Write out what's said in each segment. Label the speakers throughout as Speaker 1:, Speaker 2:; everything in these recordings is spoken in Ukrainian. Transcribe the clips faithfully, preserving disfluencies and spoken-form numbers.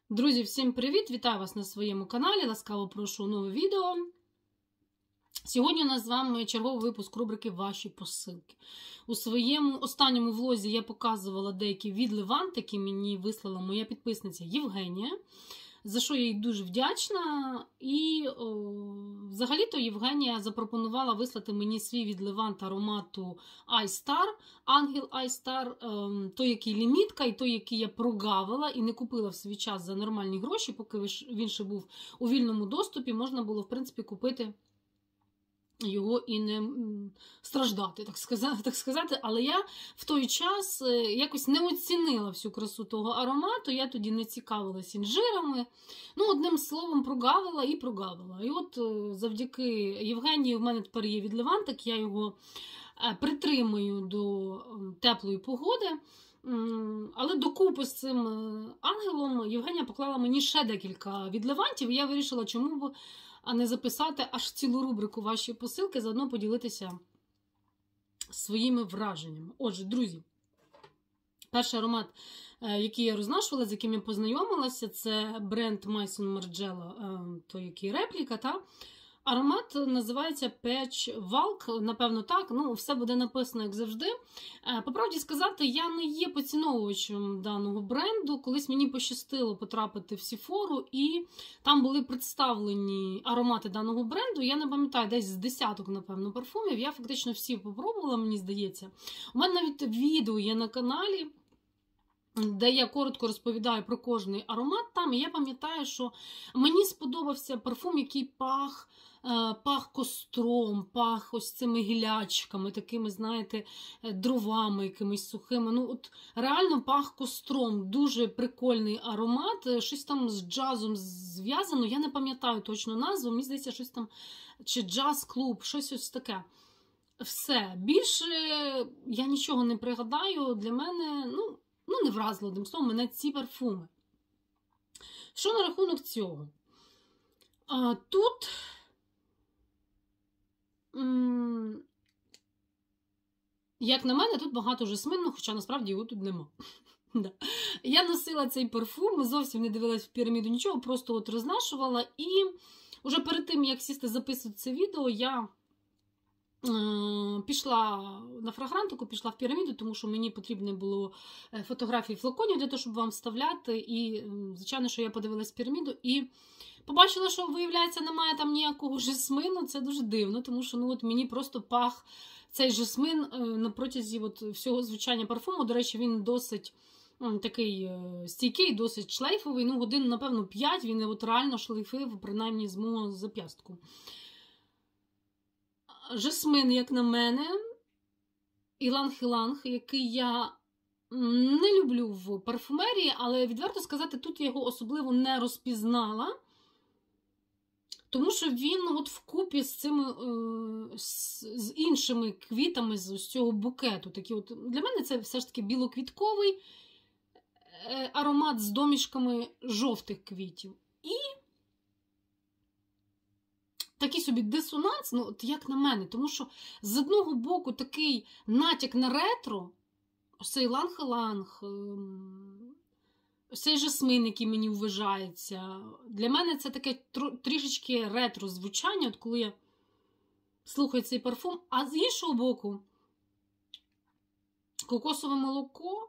Speaker 1: Друзі, всім привіт! Вітаю вас на своєму каналі. Ласкаво прошу у нове відео. Сьогодні у нас з вами черговий випуск рубрики «Ваші посилки». У своєму останньому влозі я показувала деякі відливанти, які мені вислала моя підписниця Євгенія, за що я їй дуже вдячна. І о, взагалі-то Євгенія запропонувала вислати мені свій відливант аромату iStar, Ангел iStar, е, той, який лімітка, і той, який я прогавила і не купила в свій час за нормальні гроші, поки він ще був у вільному доступі, можна було, в принципі, купити його і не страждати, так сказати, так сказати. Але я в той час якось не оцінила всю красу того аромату, я тоді не цікавилась інжирами. Ну, одним словом, прогавила і прогавила. І от завдяки Євгенії в мене тепер є відливантик, я його притримую до теплої погоди. Але докупи з цим ангелом Євгенія поклала мені ще декілька відливантів, і я вирішила, чому б а не записати аж цілу рубрику «Ваші посилки», заодно поділитися своїми враженнями. Отже, друзі, перший аромат, який я рознашувала, з яким я познайомилася, це бренд Maison Margiela, той, який репліка, та? Аромат називається Peach Walk, напевно так, ну все буде написано як завжди. По правді сказати, я не є поціновувачем даного бренду, колись мені пощастило потрапити в Сефору і там були представлені аромати даного бренду, я не пам'ятаю, десь з десяток, напевно, парфумів, я фактично всі попробувала, мені здається. У мене навіть відео є на каналі, де я коротко розповідаю про кожний аромат там, і я пам'ятаю, що мені сподобався парфум, який пах, пах костром, пах ось цими гілячками, такими, знаєте, дровами якимись сухими. Ну, от реально пах костром, дуже прикольний аромат, щось там з джазом зв'язано, я не пам'ятаю точно назву, мені здається, щось там, чи джаз-клуб, щось ось таке. Все, більше я нічого не пригадаю, для мене, ну, Ну, не вразило, одним словом, мене ці парфуми. Що на рахунок цього? А, тут м як на мене, тут багато жасмину, хоча насправді його тут нема. Да. Я носила цей парфум, зовсім не дивилась в піраміду нічого, просто от рознашувала. І вже перед тим, як сісти записувати це відео, я пішла на фрагрантику, пішла в піраміду, тому що мені потрібно було фотографії флаконів для того, щоб вам вставляти. І, звичайно, що я подивилась піраміду і побачила, що, виявляється, немає там ніякого жасмину. Це дуже дивно, тому що ну, от мені просто пах цей жасмин на протязі от всього звучання парфуму. До речі, він досить такий стійкий, досить шлейфовий. Ну, годин, напевно, п'ять він от реально шлейфив, принаймні, з мого зап'ястку. Жасмин, як на мене, іланг-іланг, який я не люблю в парфумерії, але, відверто сказати, тут я його особливо не розпізнала, тому що він от вкупі з цими, з, з іншими квітами з ось цього букету. Такі от, для мене це все ж таки білоквітковий аромат з домішками жовтих квітів. І такий собі дисонанс, ну, от як на мене, тому що з одного боку такий натяк на ретро, ось цей ланг-ланг, ось цей жасмин, який мені вважається. Для мене це таке трішечки ретро звучання, от коли я слухаю цей парфум, а з іншого боку кокосове молоко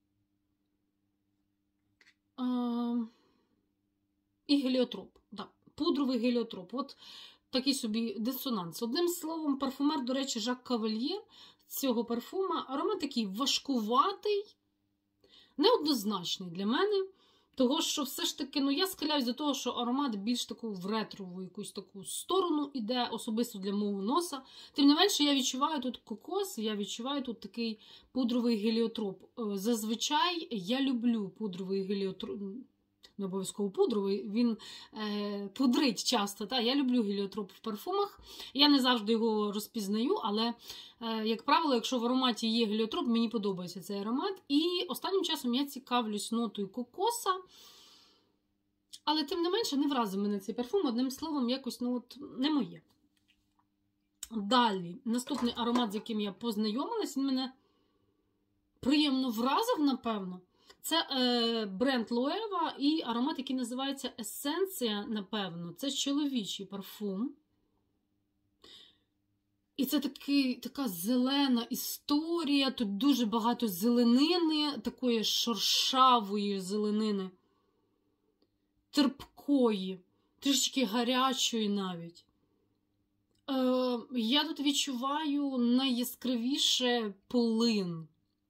Speaker 1: е і геліотроп, да, пудровий геліотроп. От такий собі дисонанс. Одним словом, парфумер, до речі, Жак Кавальє цього парфума, аромат такий важкуватий, неоднозначний для мене, того, що все ж таки, ну, я схиляюсь до того, що аромат більш таку в ретрову якусь таку сторону іде, особисто для мого носа. Тим не менше, я відчуваю тут кокос, я відчуваю тут такий пудровий геліотроп. Зазвичай я люблю пудровий геліотроп, не обов'язково пудровий, він е, пудрить часто. Та? Я люблю геліотроп в парфумах, я не завжди його розпізнаю, але, е, як правило, якщо в ароматі є геліотроп, мені подобається цей аромат. І останнім часом я цікавлюсь нотою кокоса, але тим не менше не вразив мене цей парфум, одним словом, якось ну, от, не моє. Далі, наступний аромат, з яким я познайомилась, він мене приємно вразив, напевно. Це е, бренд Loewe і аромат, який називається Есенція, напевно. Це чоловічий парфум. І це такий, така зелена історія, тут дуже багато зеленини, такої шершавої зеленини, терпкої, трішки гарячої навіть. Е, я тут відчуваю найяскравіше полин.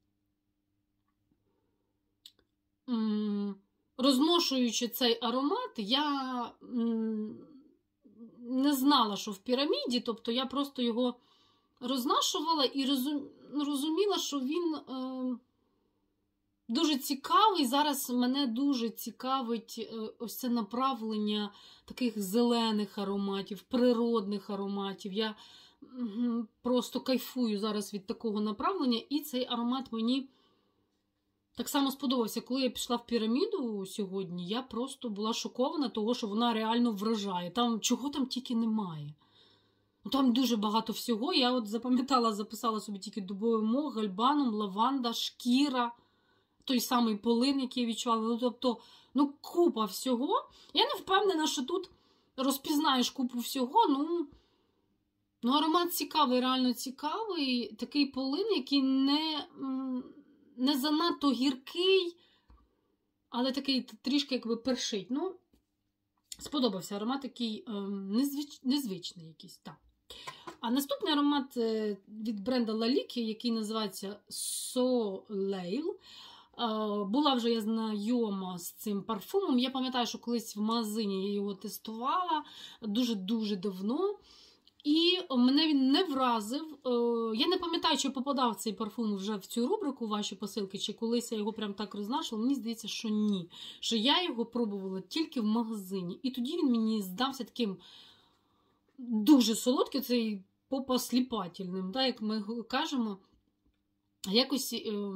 Speaker 1: М, розношуючи цей аромат, я м, не знала, що в піраміді, тобто я просто його рознашувала і розуміла, що він е, дуже цікавий. Зараз мене дуже цікавить е, ось це направлення таких зелених ароматів, природних ароматів. Я е, просто кайфую зараз від такого направлення, і цей аромат мені так само сподобався. Коли я пішла в піраміду сьогодні, я просто була шокована того, що вона реально вражає. Там, чого там тільки немає. Там дуже багато всього. Я от запам'ятала, записала собі тільки дубовий мох, гальбанум, лаванда, шкіра, той самий полин, який я відчувала. Ну, тобто, ну, купа всього. Я не впевнена, що тут розпізнаєш купу всього. Ну, ну аромат цікавий, реально цікавий. Такий полин, який не... не занадто гіркий, але такий трішки якби першить. Ну, сподобався аромат такий е, незвич... незвичний якийсь. Так. А наступний аромат е, від бренда Lalique, який називається Soleil. Е, була вже я знайома з цим парфумом. Я пам'ятаю, що колись в магазині я його тестувала дуже-дуже давно. І мене він не вразив. Я не пам'ятаю, чи попадав цей парфум вже в цю рубрику ваші посилки, чи колись я його прям так рознашила. Мені здається, що ні. Що я його пробувала тільки в магазині. І тоді він мені здався таким дуже солодким, цей попосліпательним, так, як ми кажемо. Якось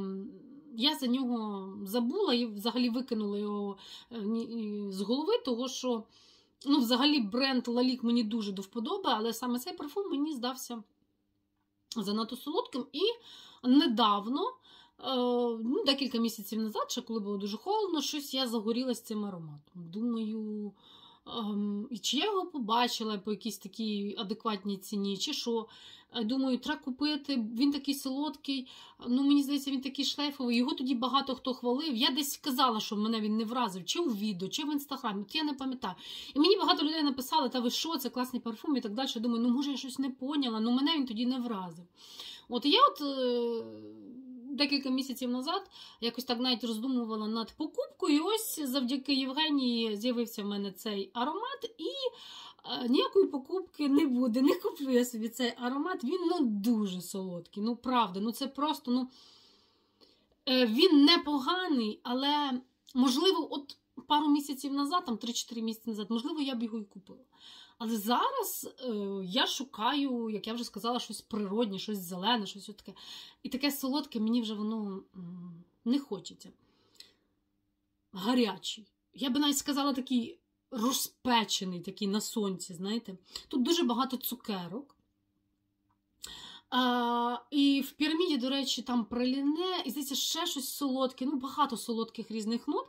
Speaker 1: я за нього забула і взагалі викинула його з голови, того що ну, взагалі, бренд Lalique мені дуже до вподоби, але саме цей парфум мені здався занадто солодким. І недавно, ну, декілька місяців назад, ще коли було дуже холодно, щось я загорілася цим ароматом. Думаю, і чи я його побачила по якійсь такій адекватній ціні, чи що. Думаю, треба купити, він такий солодкий, ну, мені здається, він такий шлейфовий, його тоді багато хто хвалив. Я десь сказала, що мене він не вразив, чи у відео, чи в інстаграмі, от я не пам'ятаю. І мені багато людей написали, та ви що, це класний парфум і так далі. Думаю, ну, може, я щось не поняла, ну, мене він тоді не вразив. От я от е- декілька місяців назад якось так навіть роздумувала над покупкою, і ось завдяки Євгенії з'явився в мене цей аромат, і ніякої покупки не буде, не куплю я собі цей аромат, він, ну, дуже солодкий, ну, правда, ну, це просто, ну, він непоганий, але, можливо, от пару місяців назад, там три-чотири місяці назад, можливо, я б його і купила. Але зараз е, я шукаю, як я вже сказала, щось природне, щось зелене, щось таке. І таке солодке мені вже воно м, не хочеться. Гарячий. Я би навіть сказала такий розпечений, такий на сонці, знаєте. Тут дуже багато цукерок. А, і в піраміді, до речі, там праліне, і, здається, ще щось солодке, ну, багато солодких різних нот.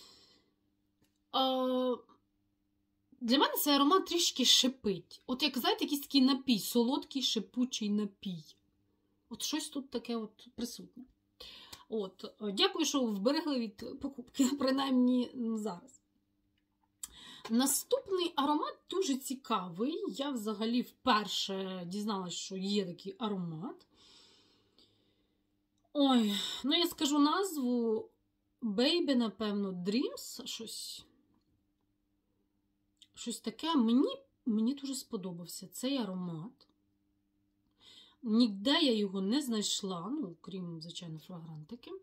Speaker 1: А, для мене цей аромат трішки шипить. От, як, знаєте, якийсь такий напій, солодкий, шипучий напій. От щось тут таке от присутнє. От, дякую, що вберегли від покупки, принаймні зараз. Наступний аромат дуже цікавий. Я взагалі вперше дізналась, що є такий аромат. Ой, ну я скажу назву Baby, напевно, Dreams, щось. Щось таке. Мені, мені дуже сподобався цей аромат. Ніде я його не знайшла, ну, крім, звичайно, фрагрантики.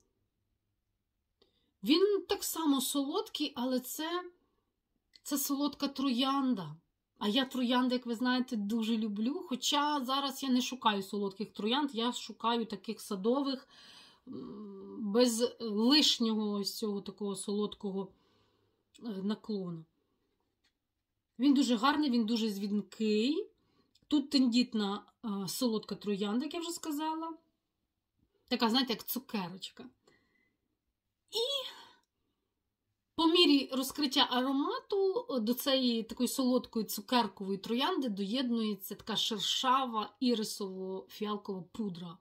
Speaker 1: Він так само солодкий, але це, це солодка троянда. А я троянди, як ви знаєте, дуже люблю. Хоча зараз я не шукаю солодких троянд, я шукаю таких садових, без лишнього ось цього такого солодкого наклону. Він дуже гарний, він дуже звінкий. Тут тендітна а, солодка троянда, як я вже сказала. Така, знаєте, як цукерочка. І по мірі розкриття аромату до цієї такої солодкої цукеркової троянди доєднується така шершава ірисово-фіалкова пудра.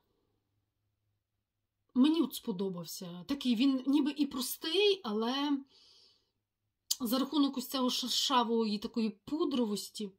Speaker 1: Мені от сподобався. Такий він ніби і простий, але за рахунок ось цього шершавої такої пудровості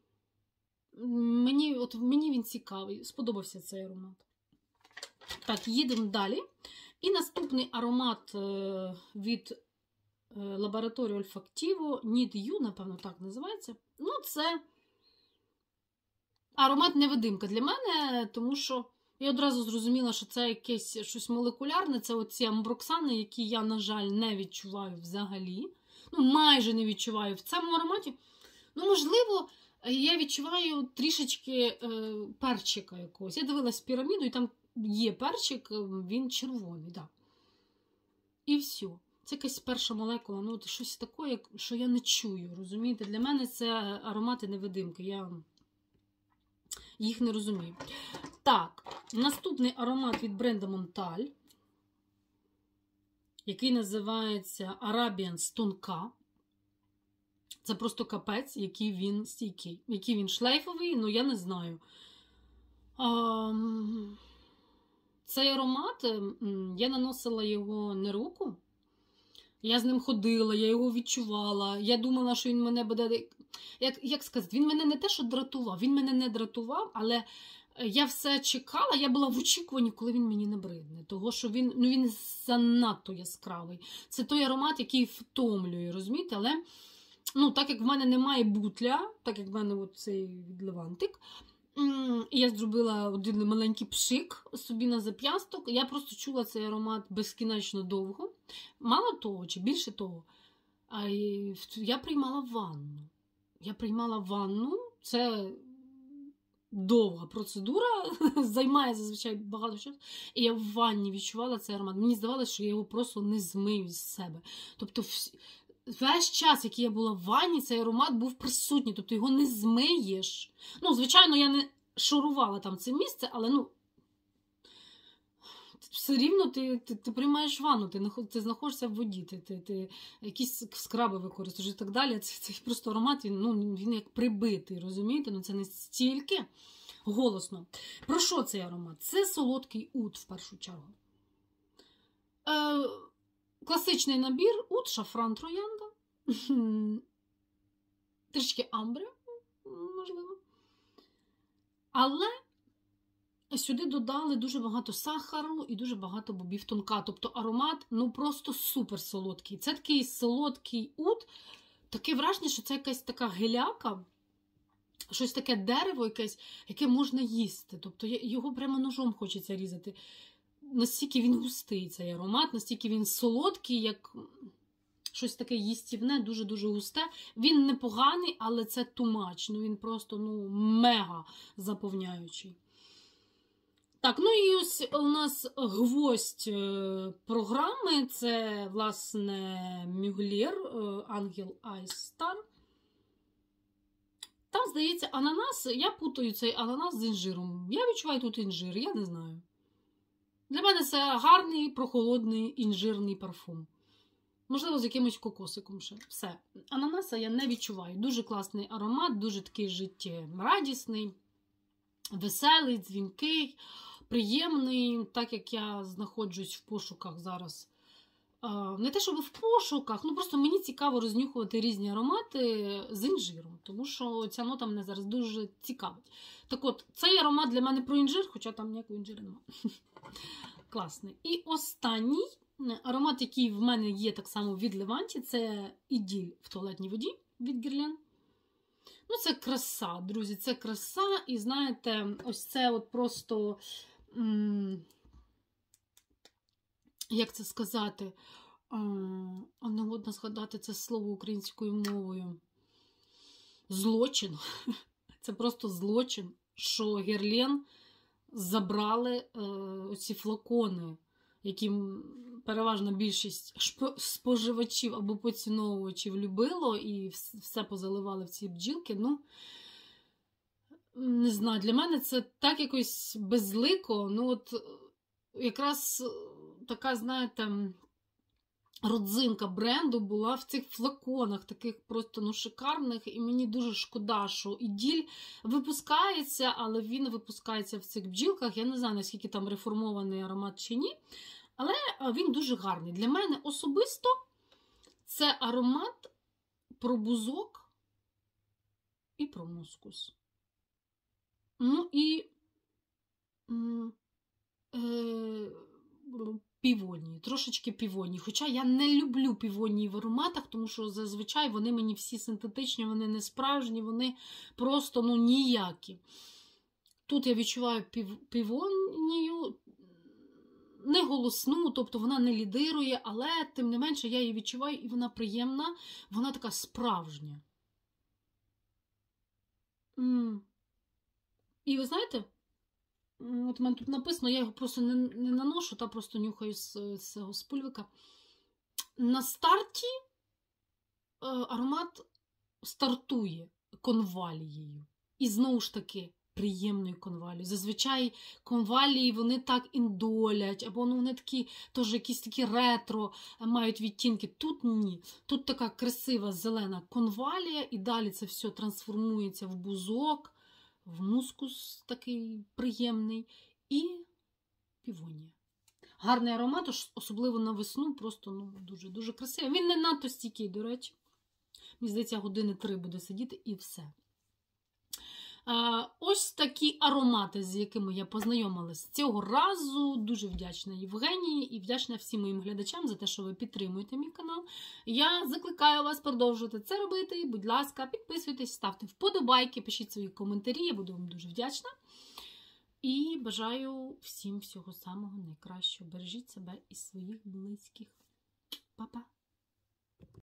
Speaker 1: мені, от, мені він цікавий. Сподобався цей аромат. Так, їдемо далі. І наступний аромат від лабораторії Olfactivo, Need You, напевно, так називається. Ну, це аромат-невидимка для мене, тому що я одразу зрозуміла, що це якесь щось молекулярне, це оці амброксани, які я, на жаль, не відчуваю взагалі. Ну, майже не відчуваю в цьому ароматі. Ну, можливо, я відчуваю трішечки е, перчика якогось. Я дивилась піраміду, і там є перчик, він червоний, так. Да. І все. Це якась перша молекула, ну, щось таке, що я не чую, розумієте? Для мене це аромати-невидимки, я їх не розумію. Так, наступний аромат від бренду Монталь, який називається Arabian Stonka. Це просто капець, який він стійкий. Який він шлейфовий, ну я не знаю. А, цей аромат, я наносила його на руку. Я з ним ходила, я його відчувала. Я думала, що він мене буде... Як, як сказати, він мене не те, що дратував. Він мене не дратував, але я все чекала, я була в очікуванні, коли він мені набридне. Того, що він, ну, він занадто яскравий. Це той аромат, який втомлює, розумієте? Але, ну, так як в мене немає бутля, так як в мене от цей відливантик, і я зробила один маленький пшик собі на зап'ясток, я просто чула цей аромат безкінечно довго. Мало того, чи більше того, я приймала ванну. Я приймала ванну, це довга процедура, займає зазвичай багато часу, і я в ванні відчувала цей аромат. Мені здавалося, що я його просто не змию з себе. Тобто весь час, який я була в ванні, цей аромат був присутній, тобто його не змиєш. Ну, звичайно, я не шурувала там це місце, але, ну, все рівно ти, ти, ти приймаєш ванну, ти, ти знаходишся в воді, ти, ти, ти якісь скраби використовуєш і так далі. Це, це просто аромат, він, ну, він як прибитий, розумієте? Ну, це не стільки голосно. Про що цей аромат? Це солодкий ут, в першу чергу. Е, класичний набір: ут, шафран, троянда, трішки амбри, можливо. Але сюди додали дуже багато сахару і дуже багато бобів тонка. Тобто аромат, ну, просто супер солодкий. Це такий солодкий ут. Таке враження, що це якась така геляка, щось таке дерево якесь, яке можна їсти. Тобто його прямо ножом хочеться різати. Настільки він густий, цей аромат, настільки він солодкий, як щось таке їстівне, дуже-дуже густе. Він непоганий, але це too much. Ну, він просто, ну, мега заповняючий. Так, ну і ось у нас гвоздь програми, це, власне, Мюглєр, Ангел Айстар. Там, здається, ананас, я путаю цей ананас з інжиром. Я відчуваю тут інжир, я не знаю. Для мене це гарний, прохолодний інжирний парфум. Можливо, з якимось кокосиком ще. Все. Ананаса я не відчуваю. Дуже класний аромат, дуже такий життєрадісний, веселий, дзвінкий, приємний, так як я знаходжусь в пошуках зараз. Не те, щоб в пошуках, ну просто мені цікаво рознюхувати різні аромати з інжиром, тому що ця нота мене зараз дуже цікавить. Так от, цей аромат для мене про інжир, хоча там ніякого інжиру немає. Класний. І останній аромат, який в мене є так само від Леванті, це Іділь в туалетній воді від Герлен. Ну, це краса, друзі, це краса. І знаєте, ось це от просто, м- як це сказати, а не годно згадати це слово українською мовою. Злочин. Це просто злочин, що Герлен забрали е, оці флакони, яким переважна більшість споживачів або поціновувачів любило, і все позаливали в ці бджілки. Ну, не знаю, для мене це так якось безлико. Ну, от якраз така, знаєте, родзинка бренду була в цих флаконах, таких просто ну, шикарних, і мені дуже шкода, що Іділь випускається, але він випускається в цих бджілках. Я не знаю, наскільки там реформований аромат чи ні, але він дуже гарний. Для мене особисто це аромат про бузок і про мускус. Ну і е, півонії, трошечки півонії. Хоча я не люблю півонії в ароматах, тому що зазвичай вони мені всі синтетичні, вони не справжні, вони просто ну, ніякі. Тут я відчуваю пів, півонію, не голосну, тобто вона не лідирує, але тим не менше я її відчуваю і вона приємна, вона така справжня. М. І ви знаєте, от у мене тут написано, я його просто не, не наношу, та просто нюхаю з цього з пульвика. На старті е, аромат стартує конвалією. І знову ж таки, приємною конвалією. Зазвичай конвалії вони так індолять, або ну, вони такі, теж якісь такі ретро мають відтінки. Тут ні. Тут така красива зелена конвалія, і далі це все трансформується в бузок, в мускус такий приємний і півонія. Гарний аромат, особливо на весну, просто ну, дуже-дуже красивий. Він не надто стійкий, до речі. Мені здається, години три буде сидіти і все. Ось такі аромати, з якими я познайомилася цього разу. Дуже вдячна Євгенії і вдячна всім моїм глядачам за те, що ви підтримуєте мій канал. Я закликаю вас продовжувати це робити. Будь ласка, підписуйтесь, ставте вподобайки, пишіть свої коментарі, я буду вам дуже вдячна. І бажаю всім всього самого найкращого. Бережіть себе і своїх близьких. Па-па!